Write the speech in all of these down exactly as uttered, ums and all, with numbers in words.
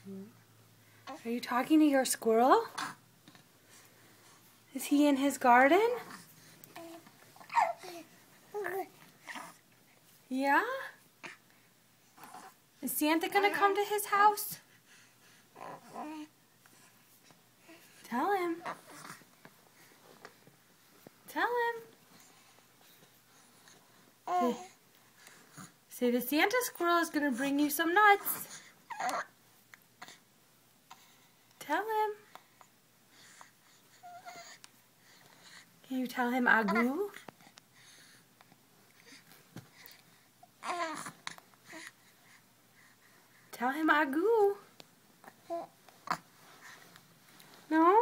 Are you talking to your squirrel? Is he in his garden? Yeah? Is Santa gonna come to his house? Tell him. Tell him. Say, say the Santa squirrel is gonna bring you some nuts. Tell him. Can you tell him agoo? Tell him agoo. No?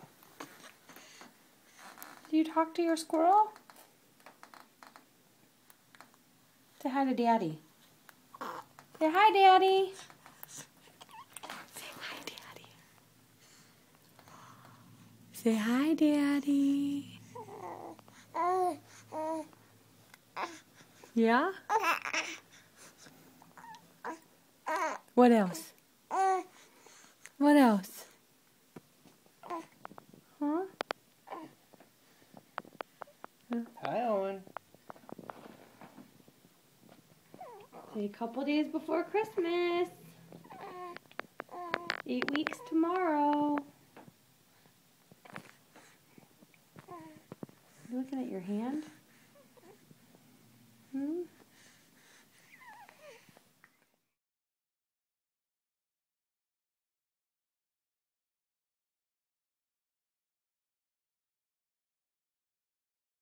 Do you talk to your squirrel? Say hi to Daddy. Say hi, Daddy. Say hi, Daddy. Say hi, Daddy. Yeah? What else? What else? Huh? Hi, Owen. A couple days before Christmas. Eight weeks tomorrow. You looking at your hand? Hmm?